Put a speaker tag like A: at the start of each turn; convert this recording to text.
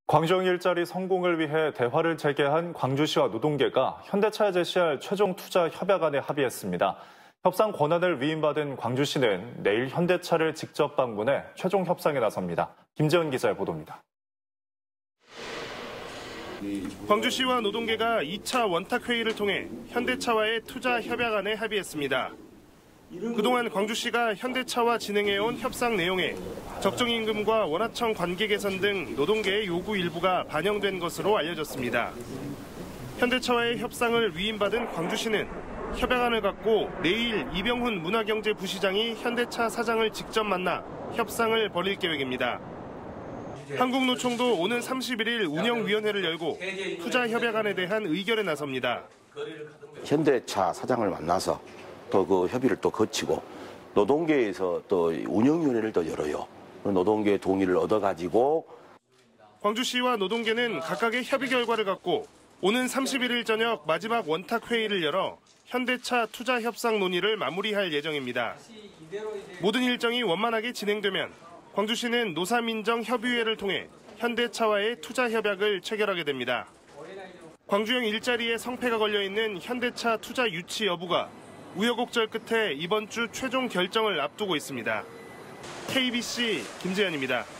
A: 광주형 일자리 성공을 위해 대화를 재개한 광주시와 노동계가 현대차에 제시할 최종 투자 협약안에 합의했습니다. 협상 권한을 위임받은 광주시는 내일 현대차를 직접 방문해 최종 협상에 나섭니다. 김재은 기자의 보도입니다.
B: 광주시와 노동계가 2차 원탁회의를 통해 현대차와의 투자 협약안에 합의했습니다. 그동안 광주시가 현대차와 진행해온 협상 내용에 적정임금과 원하청 관계 개선 등 노동계의 요구 일부가 반영된 것으로 알려졌습니다. 현대차와의 협상을 위임받은 광주시는 협약안을 갖고 내일 이병훈 문화경제부시장이 현대차 사장을 직접 만나 협상을 벌일 계획입니다. 한국노총도 오는 31일 운영위원회를 열고 투자 협약안에 대한 의결에 나섭니다.
C: 현대차 사장을 만나서 또 그 협의를 또 거치고 노동계에서 또 운영위원회를 또 열어요. 노동계 동의를 얻어가지고
B: 광주시와 노동계는 각각의 협의 결과를 갖고 오는 31일 저녁 마지막 원탁회의를 열어 현대차 투자 협상 논의를 마무리할 예정입니다. 모든 일정이 원만하게 진행되면 광주시는 노사민정협의회를 통해 현대차와의 투자 협약을 체결하게 됩니다. 광주형 일자리에 성패가 걸려있는 현대차 투자 유치 여부가 우여곡절 끝에 이번 주 최종 결정을 앞두고 있습니다. KBC 김재현입니다.